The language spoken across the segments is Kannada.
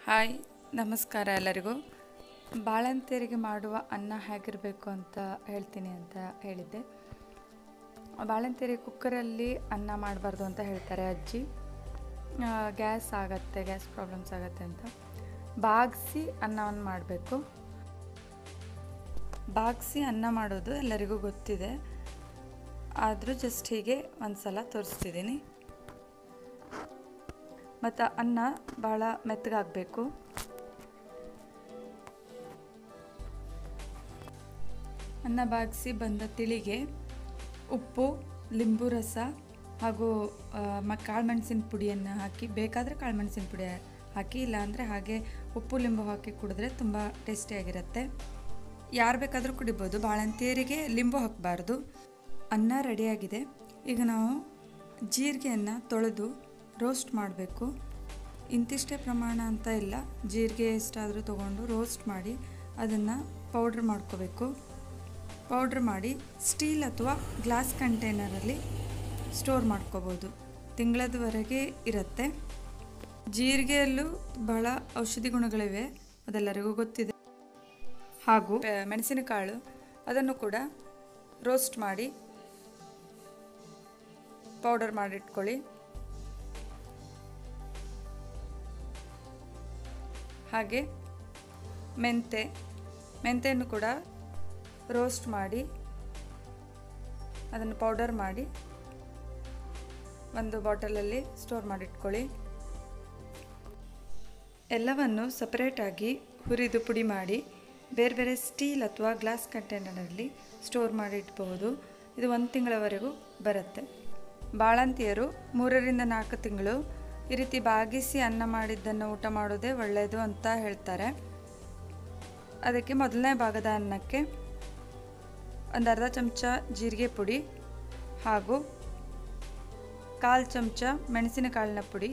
ಹಾಯ್ ನಮಸ್ಕಾರ ಎಲ್ಲರಿಗೂ. ಬಾಳಂತಿಯರಿಗೆ ಮಾಡುವ ಅನ್ನ ಹೇಗಿರಬೇಕು ಅಂತ ಹೇಳ್ತೀನಿ ಅಂತ ಹೇಳಿದ್ದೆ. ಬಾಳಂತಿಯರಿಗೆ ಕುಕ್ಕರಲ್ಲಿ ಅನ್ನ ಮಾಡಬಾರ್ದು ಅಂತ ಹೇಳ್ತಾರೆ ಅಜ್ಜಿ. ಗ್ಯಾಸ್ ಪ್ರಾಬ್ಲಮ್ಸ್ ಆಗುತ್ತೆ ಅಂತ ಬಾಗಿಸಿ ಅನ್ನವನ್ನು ಮಾಡಬೇಕು. ಬಾಗಿಸಿ ಅನ್ನ ಮಾಡೋದು ಎಲ್ಲರಿಗೂ ಗೊತ್ತಿದೆ, ಆದರೂ ಜಸ್ಟ್ ಹೀಗೆ ಒಂದು ಸಲ ತೋರಿಸ್ತಿದ್ದೀನಿ. ಮತ್ತು ಅನ್ನ ಭಾಳ ಮೆತ್ತಗಾಗಬೇಕು. ಅನ್ನ ಬಾಗಿಸಿ ಬಂದ ತಿಳಿಗೆ ಉಪ್ಪು, ಲಿಂಬು ರಸ ಹಾಗೂ ಕಾಳುಮೆಣಸಿನ ಪುಡಿಯನ್ನು ಹಾಕಿ, ಬೇಕಾದರೆ ಕಾಳುಮೆಣಸಿನ ಪುಡಿ ಹಾಕಿ, ಇಲ್ಲಾಂದರೆ ಹಾಗೆ ಉಪ್ಪು ಲಿಂಬು ಹಾಕಿ ಕುಡಿದ್ರೆ ತುಂಬ ಟೇಸ್ಟಿಯಾಗಿರುತ್ತೆ. ಯಾರು ಬೇಕಾದರೂ ಕುಡಿಬೋದು, ಬಾಳಂತಿಯರಿಗೆ ಲಿಂಬು ಹಾಕಬಾರ್ದು. ಅನ್ನ ರೆಡಿಯಾಗಿದೆ. ಈಗ ನಾವು ಜೀರಿಗೆಯನ್ನು ತೊಳೆದು ರೋಸ್ಟ್ ಮಾಡಬೇಕು. ಇಂತಿಷ್ಟೇ ಪ್ರಮಾಣ ಅಂತ ಇಲ್ಲ, ಜೀರಿಗೆ ಎಷ್ಟಾದರೂ ತೊಗೊಂಡು ರೋಸ್ಟ್ ಮಾಡಿ ಅದನ್ನು ಪೌಡ್ರ್ ಮಾಡ್ಕೋಬೇಕು. ಪೌಡ್ರ್ ಮಾಡಿ ಸ್ಟೀಲ್ ಅಥವಾ ಗ್ಲಾಸ್ ಕಂಟೈನರಲ್ಲಿ ಸ್ಟೋರ್ ಮಾಡ್ಕೋಬೋದು. ತಿಂಗಳದವರೆಗೆ ಇರುತ್ತೆ. ಜೀರಿಗೆಯಲ್ಲೂ ಬಹಳ ಔಷಧಿ ಗುಣಗಳಿವೆ, ಅದೆಲ್ಲರಿಗೂ ಗೊತ್ತಿದೆ. ಹಾಗೂ ಮೆಣಸಿನಕಾಳು ಅದನ್ನು ಕೂಡ ರೋಸ್ಟ್ ಮಾಡಿ ಪೌಡರ್ ಮಾಡಿಟ್ಕೊಳ್ಳಿ. ಹಾಗೆ ಮೆಂತೆಯನ್ನು ಕೂಡ ರೋಸ್ಟ್ ಮಾಡಿ ಅದನ್ನು ಪೌಡರ್ ಮಾಡಿ ಒಂದು ಬಾಟಲಲ್ಲಿ ಸ್ಟೋರ್ ಮಾಡಿಟ್ಕೊಳ್ಳಿ. ಎಲ್ಲವನ್ನು ಸಪರೇಟಾಗಿ ಹುರಿದು ಪುಡಿ ಮಾಡಿ ಬೇರೆ ಬೇರೆ ಸ್ಟೀಲ್ ಅಥವಾ ಗ್ಲಾಸ್ ಕಂಟೈನರಲ್ಲಿ ಸ್ಟೋರ್ ಮಾಡಿ ಇಟ್ಬೋದು. ಇದು 1 ತಿಂಗಳವರೆಗೂ ಬರುತ್ತೆ. ಬಾಳಂತಿಯರು 3ರಿಂದ 4 ತಿಂಗಳು ಈ ರೀತಿ ಬಾಗಿಸಿ ಅನ್ನ ಮಾಡಿದ್ದನ್ನು ಊಟ ಮಾಡೋದೇ ಒಳ್ಳೆಯದು ಅಂತ ಹೇಳ್ತಾರೆ. ಅದಕ್ಕೆ ಮೊದಲನೇ ಭಾಗದ ಅನ್ನಕ್ಕೆ ಒಂದು ಅರ್ಧ ಚಮಚ ಜೀರಿಗೆ ಪುಡಿ ಹಾಗೂ 1/4 ಚಮಚ ಮೆಣಸಿನಕಾಳಿನ ಪುಡಿ,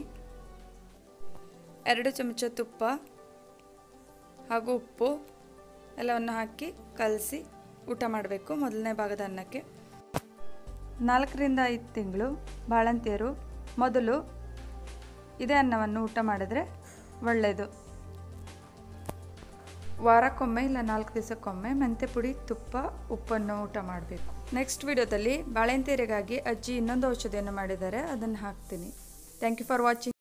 2 ಚಮಚ ತುಪ್ಪ ಹಾಗೂ ಉಪ್ಪು ಎಲ್ಲವನ್ನು ಹಾಕಿ ಕಲಸಿ ಊಟ ಮಾಡಬೇಕು. ಮೊದಲನೇ ಭಾಗದ ಅನ್ನಕ್ಕೆ 4ರಿಂದ 5 ತಿಂಗಳು ಬಾಳಂತಿಯರು ಮೊದಲು ಇದೇ ಅನ್ನವನ್ನು ಊಟ ಮಾಡಿದ್ರೆ ಒಳ್ಳೆಯದು. ವಾರಕ್ಕೊಮ್ಮೆ ಇಲ್ಲ 4 ದಿವಸಕ್ಕೊಮ್ಮೆ ಮೆಂತೆ ಪುಡಿ, ತುಪ್ಪ, ಉಪ್ಪನ್ನು ಊಟ ಮಾಡಬೇಕು. ನೆಕ್ಸ್ಟ್ ವಿಡಿಯೋದಲ್ಲಿ ಬಾಳಂತಿಯರಿಗಾಗಿ ಅಜ್ಜಿ ಇನ್ನೊಂದು ಔಷಧಿಯನ್ನು ಮಾಡಿದ್ದಾರೆ, ಅದನ್ನು ಹಾಕ್ತೀನಿ. Thank you for watching.